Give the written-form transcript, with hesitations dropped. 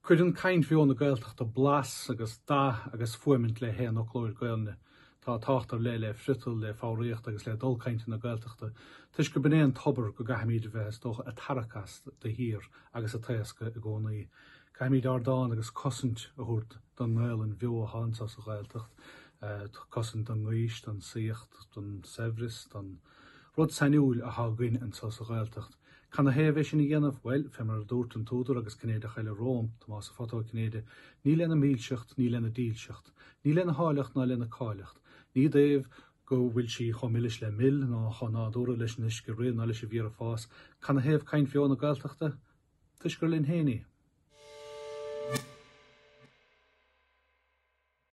Cuireann caint bheo na Gaeltachta blas agus dá agus fuaimint le héan ó chlóir Gaelne. Tá táachtar le fritil le fáíocht agus le dulcainte na Gaeltachta. Tuis go bnéan tobar go gahamíad bheith dócha a tarachas de hir agus a taasca a gcónaí. Caimíad ardáin agus cosint a thuirt don Gaelan bheo a hánsas a Gaeltacht. Cosint don Nghaois, don Saocht, don Sevris, don rud sainiúil a hágain an sas a Gaeltacht. Can a héh sin i dhéanamh, well, femar a dúirt an tódar agus cnéad a chaile Róm, Tomás a fatá cnéide, ní lena mílseacht, ní lena dílseacht, ní lena háileacht ná lena cáileacht. Ní déobh go bhfuil si chomilis le mill ná chonádóra leis níos go réad ná leis a bhíar a fás. Can a héh caint bheo na Gaeltachta? Tuis gur linn héine.